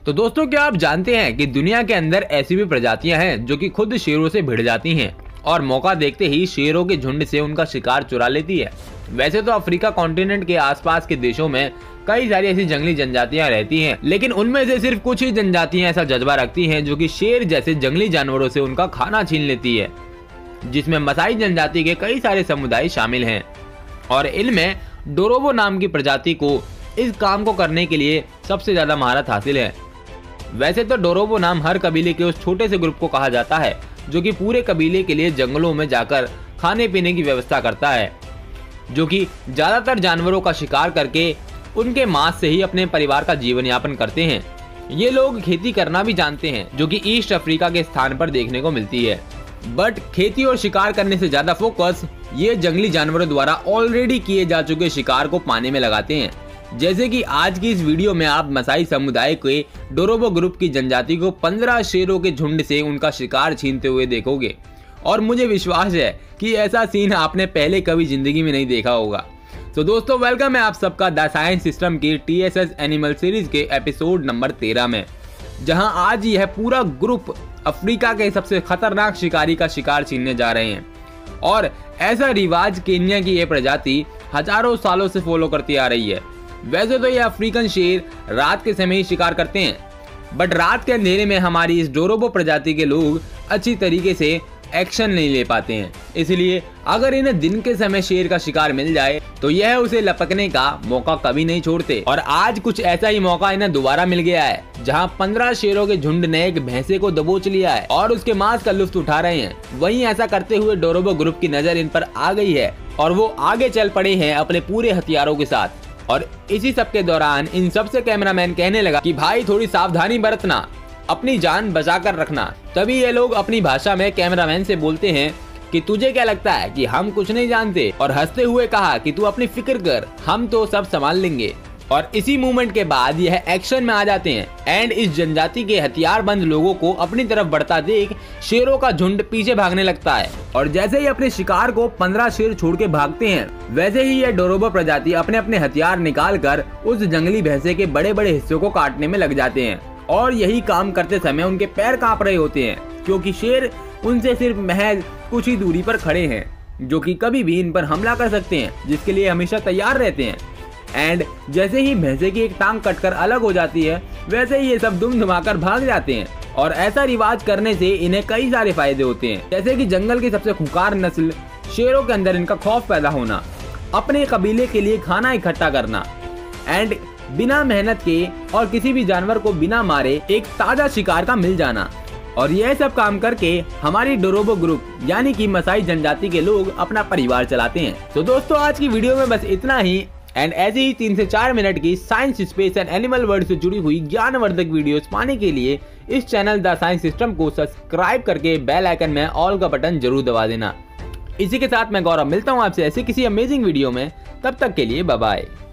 तो दोस्तों, क्या आप जानते हैं कि दुनिया के अंदर ऐसी भी प्रजातियां हैं जो कि खुद शेरों से भिड़ जाती हैं और मौका देखते ही शेरों के झुंड से उनका शिकार चुरा लेती है। वैसे तो अफ्रीका कॉन्टिनेंट के आसपास के देशों में कई सारी ऐसी जंगली जनजातियां रहती हैं, लेकिन उनमें से सिर्फ कुछ ही जनजातियां ऐसा जज्बा रखती हैं जो कि शेर जैसे जंगली जानवरों से उनका खाना छीन लेती है, जिसमें मसाई जनजाति के कई सारे समुदाय शामिल हैं और इनमें डोरोबो नाम की प्रजाति को इस काम को करने के लिए सबसे ज्यादा महारत हासिल है। वैसे तो डोरोबो नाम हर कबीले के उस छोटे से ग्रुप को कहा जाता है जो कि पूरे कबीले के लिए जंगलों में जाकर खाने पीने की व्यवस्था करता है, जो कि ज्यादातर जानवरों का शिकार करके उनके मांस से ही अपने परिवार का जीवन यापन करते हैं। ये लोग खेती करना भी जानते हैं, जो कि ईस्ट अफ्रीका के स्थान पर देखने को मिलती है। बट खेती और शिकार करने से ज्यादा फोकस ये जंगली जानवरों द्वारा ऑलरेडी किए जा चुके शिकार को पाने में लगाते हैं। जैसे कि आज की इस वीडियो में आप मसाई समुदाय के डोरोबो ग्रुप की जनजाति को 15 शेरों के झुंड से उनका शिकार छीनते हुए देखोगे और मुझे विश्वास है कि ऐसा सीन आपने पहले कभी जिंदगी में नहीं देखा होगा। तो दोस्तों, वेलकम है आप सबका द साइंस सिस्टम की TSS एनिमल सीरीज के एपिसोड नंबर 13 में, जहां आज यह पूरा ग्रुप अफ्रीका के सबसे खतरनाक शिकारी का शिकार छीनने जा रहे हैं। और ऐसा रिवाज केन्या की यह प्रजाति हजारों सालों से फॉलो करती आ रही है। वैसे तो ये अफ्रीकन शेर रात के समय ही शिकार करते हैं, बट रात के अंधेरे में हमारी इस डोरोबो प्रजाति के लोग अच्छी तरीके से एक्शन नहीं ले पाते हैं। इसलिए अगर इन्हें दिन के समय शेर का शिकार मिल जाए तो यह उसे लपकने का मौका कभी नहीं छोड़ते। और आज कुछ ऐसा ही मौका इन्हें दोबारा मिल गया है, जहां 15 शेरों के झुंड ने एक भैंसे को दबोच लिया है और उसके मांस का लुत्फ उठा रहे हैं। वहीं ऐसा करते हुए डोरोबो ग्रुप की नजर इन पर आ गई है और वो आगे चल पड़े हैं अपने पूरे हथियारों के साथ। और इसी सब के दौरान इन सबसे कैमरामैन कहने लगा कि भाई थोड़ी सावधानी बरतना, अपनी जान बचा कर रखना। तभी ये लोग अपनी भाषा में कैमरामैन से बोलते हैं कि तुझे क्या लगता है कि हम कुछ नहीं जानते, और हंसते हुए कहा कि तू अपनी फिक्र कर, हम तो सब संभाल लेंगे। और इसी मूवमेंट के बाद यह एक्शन में आ जाते हैं एंड इस जनजाति के हथियारबंद लोगों को अपनी तरफ बढ़ता देख शेरों का झुंड पीछे भागने लगता है। और जैसे ही अपने शिकार को 15 शेर छोड़ के भागते हैं, वैसे ही यह डोरोबो प्रजाति अपने अपने हथियार निकाल कर उस जंगली भैंसे के बड़े बड़े हिस्सों को काटने में लग जाते हैं। और यही काम करते समय उनके पैर कांप रहे होते हैं, क्योंकि शेर उनसे सिर्फ महज कुछ ही दूरी पर खड़े हैं, जो कि कभी भी इन पर हमला कर सकते हैं, जिसके लिए हमेशा तैयार रहते हैं। एंड जैसे ही भैंसे की एक टांग कटकर अलग हो जाती है, वैसे ही ये सब दुम धुमाकर भाग जाते हैं। और ऐसा रिवाज करने से इन्हें कई सारे फायदे होते हैं, जैसे कि जंगल की सबसे खूंखार नस्ल शेरों के अंदर इनका खौफ पैदा होना, अपने कबीले के लिए खाना इकट्ठा करना, एंड बिना मेहनत के और किसी भी जानवर को बिना मारे एक ताजा शिकार का मिल जाना। और यह सब काम करके हमारी डोरोबो ग्रुप यानी कि मसाई जनजाति के लोग अपना परिवार चलाते हैं। तो दोस्तों, आज की वीडियो में बस इतना ही। एंड ऐसे ही 3 से 4 मिनट की science, space and animal world से जुड़ी हुई ज्ञानवर्धक वीडियोस पाने के लिए इस चैनल द साइंस सिस्टम को सब्सक्राइब करके बेल आइकन में ऑल का बटन जरूर दबा देना। इसी के साथ मैं गौरव मिलता हूँ आपसे ऐसे किसी अमेजिंग वीडियो में। तब तक के लिए बाय बाय।